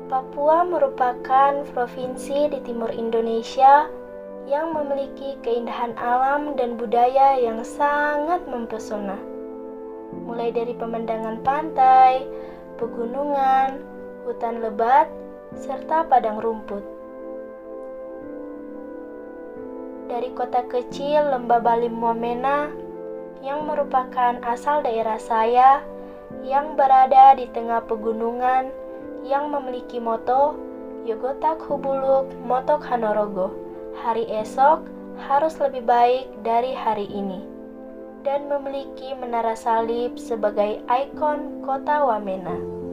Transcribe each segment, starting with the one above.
Papua merupakan provinsi di timur Indonesia yang memiliki keindahan alam dan budaya yang sangat mempesona. Mulai dari pemandangan pantai, pegunungan, hutan lebat, serta padang rumput. Dari kota kecil Lembah Balim Wamena yang merupakan asal daerah saya yang berada di tengah pegunungan yang memiliki moto Yogotak Hubuluk Motok Hanorogo, hari esok harus lebih baik dari hari ini, dan memiliki menara salib sebagai ikon kota Wamena.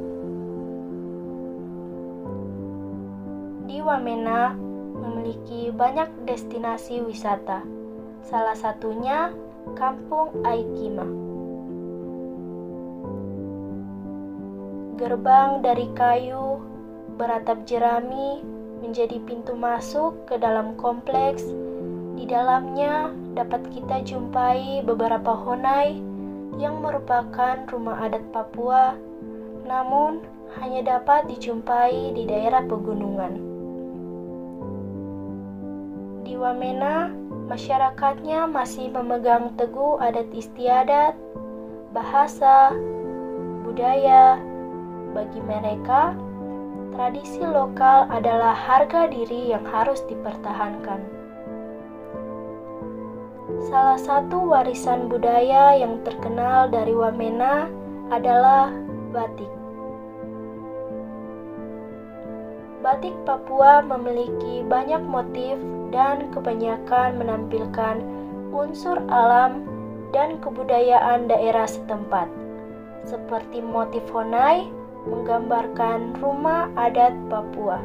Di Wamena memiliki banyak destinasi wisata, salah satunya Kampung Aikima. Gerbang dari kayu beratap jerami menjadi pintu masuk ke dalam kompleks. Di dalamnya dapat kita jumpai beberapa honai yang merupakan rumah adat Papua, namun hanya dapat dijumpai di daerah pegunungan. Di Wamena, masyarakatnya masih memegang teguh adat istiadat, bahasa, budaya. Bagi mereka, tradisi lokal adalah harga diri yang harus dipertahankan. Salah satu warisan budaya yang terkenal dari Wamena adalah batik. Batik Papua memiliki banyak motif dan kebanyakan menampilkan unsur alam dan kebudayaan daerah setempat, seperti motif honai menggambarkan rumah adat Papua.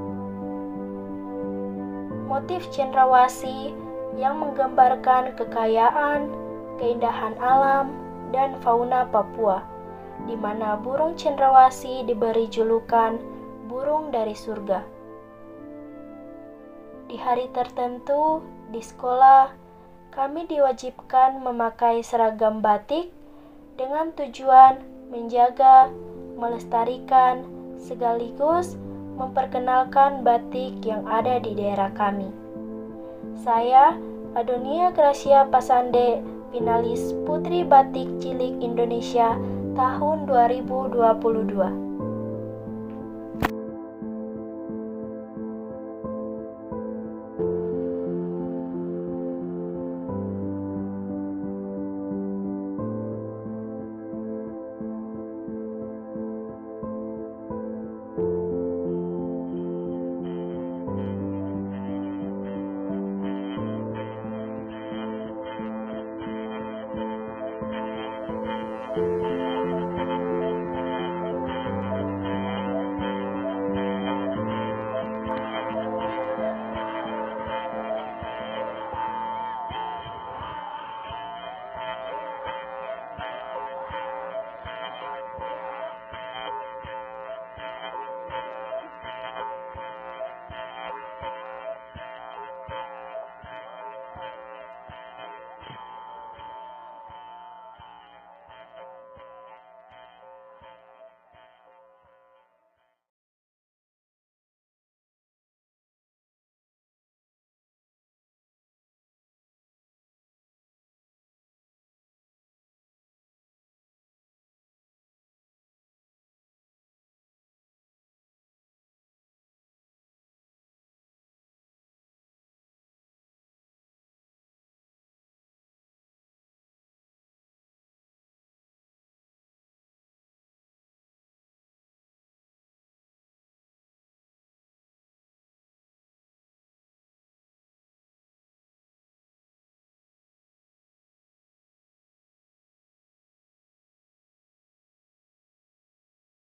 Motif cendrawasih yang menggambarkan kekayaan, keindahan alam, dan fauna Papua, di mana burung cendrawasih diberi julukan burung dari surga. Di hari tertentu di sekolah, kami diwajibkan memakai seragam batik dengan tujuan menjaga, melestarikan, sekaligus memperkenalkan batik yang ada di daerah kami. Saya, Adonia Gracia Pasande, finalis Putri Batik Cilik Indonesia tahun 2022.